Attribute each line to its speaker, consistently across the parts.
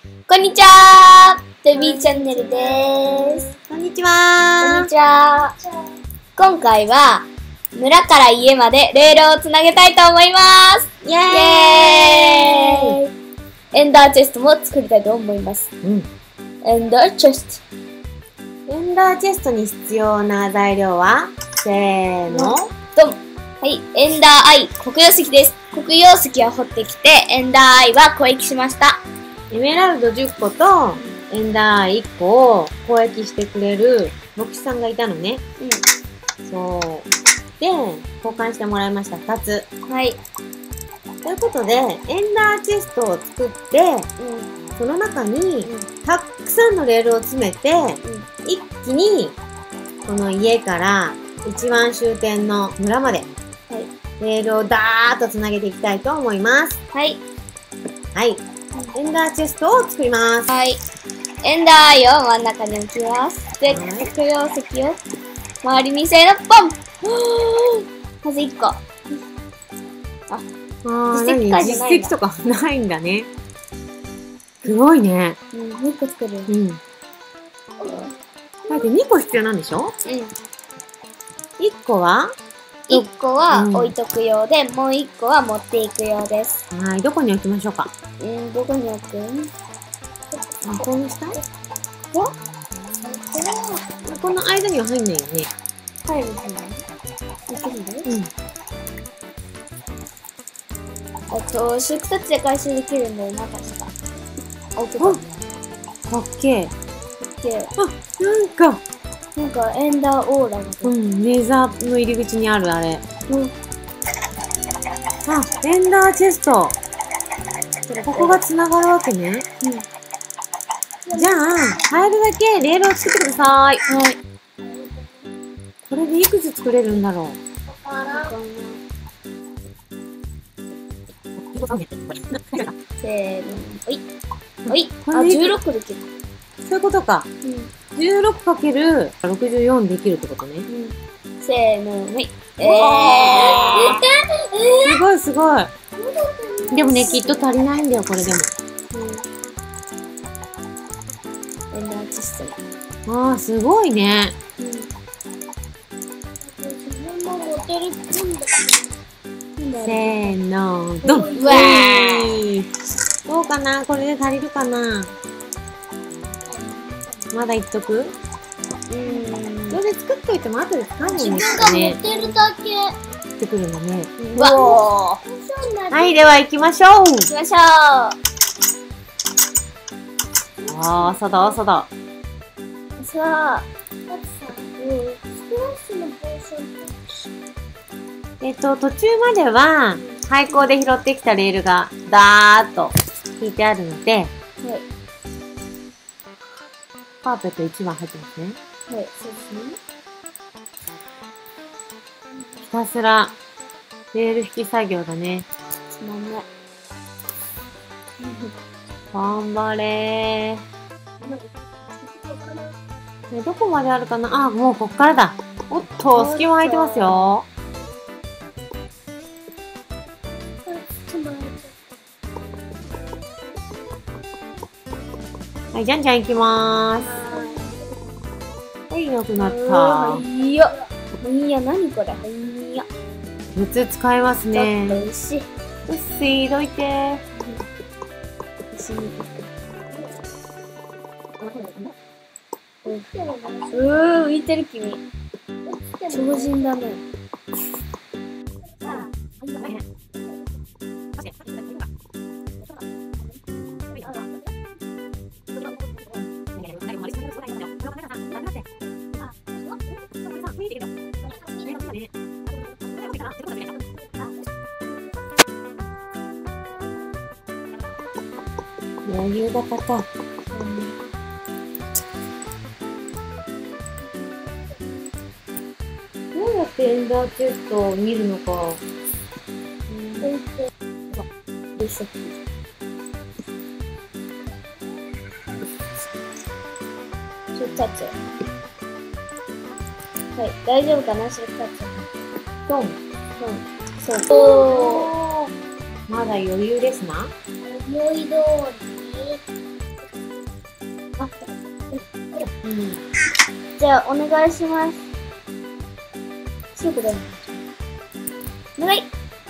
Speaker 1: こんにちは。ベビーチャンネルです。
Speaker 2: こんにちは。
Speaker 1: こんにちは。今回は村から家までレールをつなげたいと思います。
Speaker 2: イエーイ。
Speaker 1: エンダーチェストも作りたいと思います。エンダーチェスト。
Speaker 2: エンダーチェストに必要な材料はせーの。
Speaker 1: ドン。はい、エンダーアイ、黒曜石です。黒曜石を掘ってきて、エンダーアイは交易しました。
Speaker 2: エメラルド10個とエンダーアイ1個を交易してくれる牧師さんがいたのね。そう。で、交換してもらいました、2つ。
Speaker 1: はい。
Speaker 2: ということで、エンダーチェストを作って、その中にたくさんのレールを詰めて、一気にこの家から一番終点の村まで、レールをダーッとつなげていきたいと思います。
Speaker 1: はい。
Speaker 2: はい。エンダーチェストを作ります。
Speaker 1: はい。エンダーアイを真ん中に置きます。で、黒曜石を周りにせーの、ポンまず1個。
Speaker 2: 実績とかないんだね。すごいね。
Speaker 1: 2個作る。
Speaker 2: だって2個必要なんでしょ？1個は
Speaker 1: 1個は置いとく用で、もう1個は持っていく用です。
Speaker 2: はい、どこに置きましょうか？
Speaker 1: どこに置く？
Speaker 2: この下？この間には入んないよね。
Speaker 1: 入るんじゃない？出荷で回収できるんだよな、確か。置くか。
Speaker 2: かっけえ。なんか
Speaker 1: エンダーオーラが。
Speaker 2: ネザーの入り口にあるあれ。エンダーチェスト。ここが繋がるわけね。じゃあ、入るだけレールを作ってください。はい。これでいくつ作れるんだろう。
Speaker 1: せーの、ほい。ほい。16できる。
Speaker 2: そういうことか。16×64 できるってことね。
Speaker 1: せーの、ほい。
Speaker 2: すごいすごい。でもね、きっと足りないんだよ、これでも。
Speaker 1: エンダーチェスト。
Speaker 2: すごいね。せーの、ドン！うわー！どうかな？これで足りるかな？まだいっとく？それで作っといても後で使うもんね。
Speaker 1: 自分が持ってるだけ。
Speaker 2: ってくるんだね。
Speaker 1: はい、
Speaker 2: では行きましょう！
Speaker 1: 行きましょう！
Speaker 2: 朝だ、朝だ。
Speaker 1: さあ。
Speaker 2: 途中までは、廃校で拾ってきたレールが、ダーッと引いてあるので、カーペット1番入ってますね。
Speaker 1: はい、そうですね。
Speaker 2: ひたすら、レール引き作業だね。
Speaker 1: つまんない。
Speaker 2: 頑張れー。どこまであるかな？もうこっからだ。おっと、隙間空いてますよ。はい、じゃんじゃん行きまーす。はい、なくなった。
Speaker 1: いや、何これ。いや。
Speaker 2: 熱使いますね。
Speaker 1: ちょっと薄い。
Speaker 2: 薄い、どいて。
Speaker 1: 浮いてる君。超人だね。
Speaker 2: 余裕型か。どうやってエンダーチェストを見るのか。
Speaker 1: 2つ。はい、大丈夫かな、それ2つ。
Speaker 2: ドン。
Speaker 1: そう。おー。
Speaker 2: まだ余裕ですな。
Speaker 1: 思い通りに
Speaker 2: うん。
Speaker 1: じゃあ、お願いします。すぐだよ。お願い。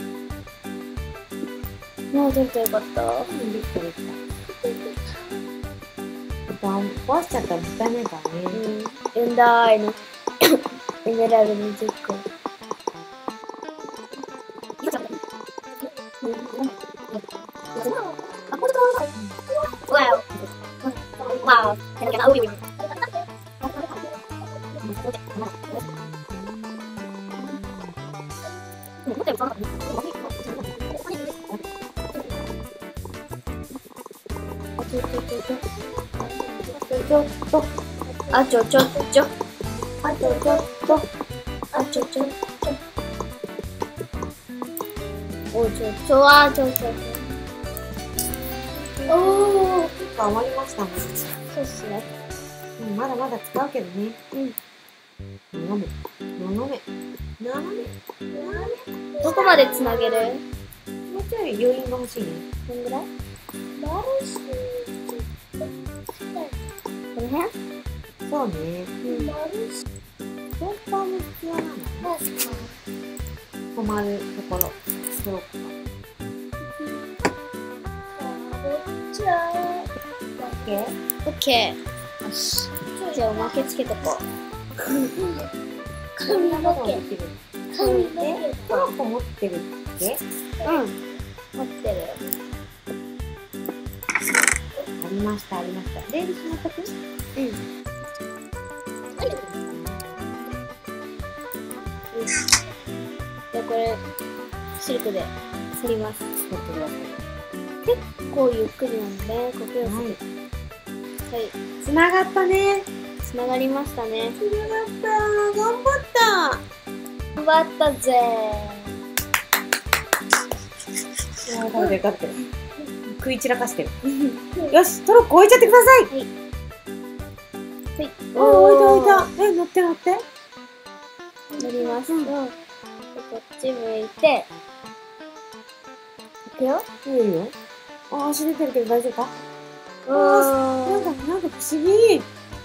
Speaker 1: もう取れたよかった。
Speaker 2: できたできた。壊しちゃったらもったいないからね。
Speaker 1: エンダーアイのエメラルド20個。Wow.
Speaker 2: おー、結構余りましたね。
Speaker 1: そうっすね。
Speaker 2: まだまだ使うけどね。斜め。
Speaker 1: どこまでつなげる？
Speaker 2: もうちょい余韻が欲しいね。
Speaker 1: どんぐらい？この辺？
Speaker 2: そうね。ストッパーも必要なの？止まるところ。ストッパー。
Speaker 1: オッケー。よし。じゃあおまけつけとこう。
Speaker 2: 髪の毛。トロッコ持ってるっけ？
Speaker 1: 持ってる。
Speaker 2: ありました。レールしまったく？
Speaker 1: じゃあこれ、シルクで剃ります。結構ゆっくりなんで、呼吸をする。はい。
Speaker 2: つながったね。
Speaker 1: つながりましたね。
Speaker 2: つながった。頑張った。
Speaker 1: 頑張ったぜ
Speaker 2: ー。だって食い散らかしてる。よし、トロッコ置いちゃってください。はい。
Speaker 1: はい。
Speaker 2: 置いた。乗って。
Speaker 1: 乗ります。こっち向いて。いくよ。
Speaker 2: いいよ。足出てるけど大丈夫か？なんか不思議。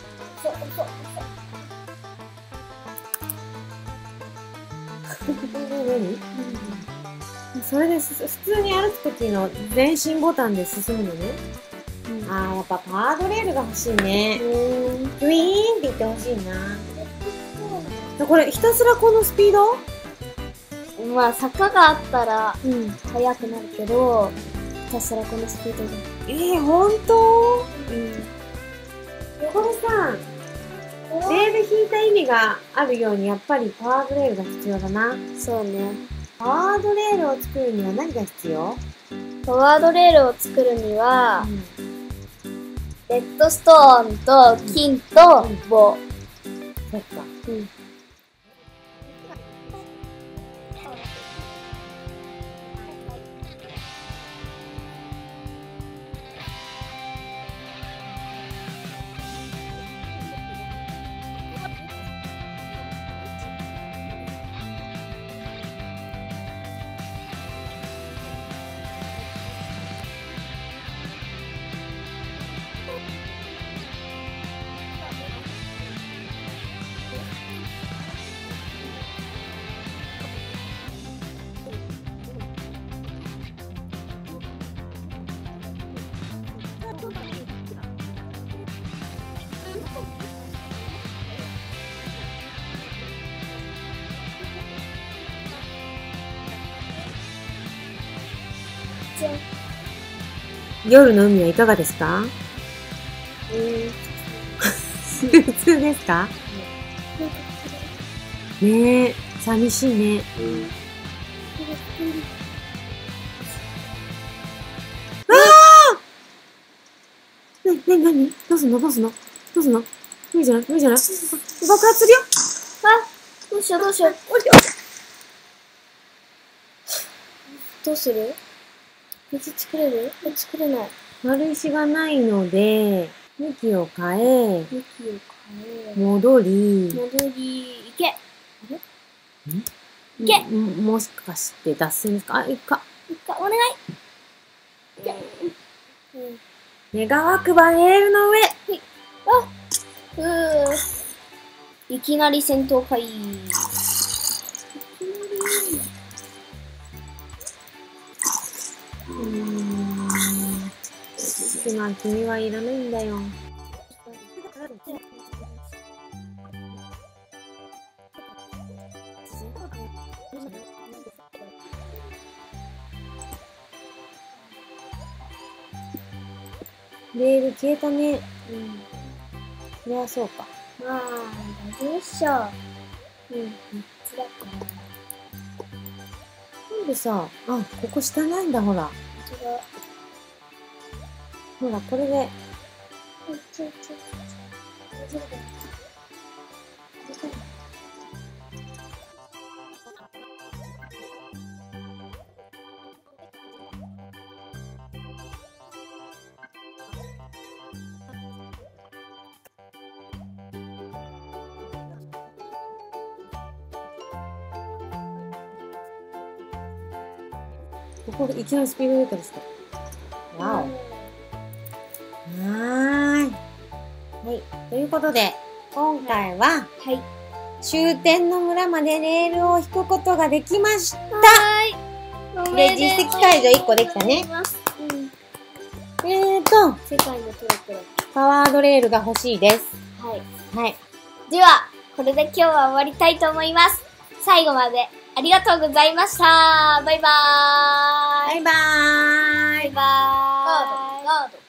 Speaker 2: 何？それで普通に歩くときの前進ボタンで進むのね。やっぱパワードレールが欲しいね。ウィーンって言ってほしいな。これひたすらこのスピード？
Speaker 1: まあ坂があったら速くなるけど、ひたすらこのスピードで。
Speaker 2: ほんと？これさ、レール引いた意味があるようにやっぱりパワードレールが必要だな。
Speaker 1: そうね。
Speaker 2: パワードレールを作るには何が必要？
Speaker 1: パワードレールを作るには、レッドストーンと金と棒。
Speaker 2: そっか。夜の海はいかがですか？普通ですか？ねえ、寂しいね。何どうすんの無理じゃない爆発するよ。
Speaker 1: どうしよう。どうする？水作れる？作れない。
Speaker 2: 丸石がないので、向きを変え、戻り、
Speaker 1: いけ。
Speaker 2: いけ。もしかして脱線ですか？いか。
Speaker 1: お願い。
Speaker 2: 願わくばレールの上。
Speaker 1: いきなり戦闘会。
Speaker 2: 今君はいらないんだよ。レール消えたね。そりゃそうか。
Speaker 1: まあ、大丈夫っしょ。辛くない。
Speaker 2: なんでさ、ここ下ないんだ、ほら。ほら、これで。ここでいきなりスピード出たりした。わお。はい。ということで、今回は、終点の村までレールを引くことができました。で、実績解除1個できたね。世界のトロトロ。パワードレールが欲しいです。はい。
Speaker 1: では、これで今日は終わりたいと思います。最後までありがとうございました。バイバーイ。
Speaker 2: バイバーイ。
Speaker 1: バイバーイ。